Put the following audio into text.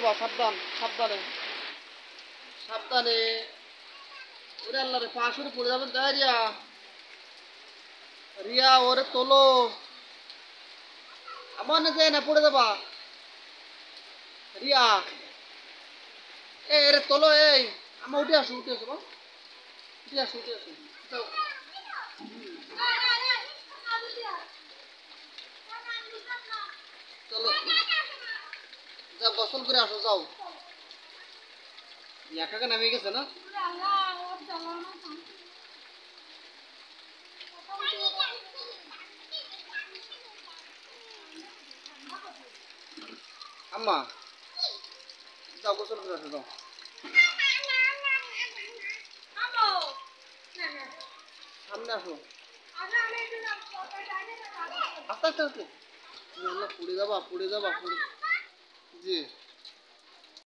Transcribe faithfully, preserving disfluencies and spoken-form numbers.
যাবা, সাবধান সাবধানে সাবধানে। ওরে আল্লাহ রে, পা শুরু পড়ে যাবেন তাই রিয়া। রিয়া ওরে তোলো, আমার না যায় না, পড়ে যাবা। রিয়া এ এরে তোলো, এই আমার উঠে আসো, উঠে আসো, উঠে আসো, উঠে আসো, যাও। চলো যাও, গোসল করে আসো, যাও। একা নামে গেছে না। আম্মা যাও, গোসল করে আসো, যাও। সামনে আসো, আস্তে আস্তে আস্তে। পড়ে যাবা, পড়ে যাবা, পড়ে। জি।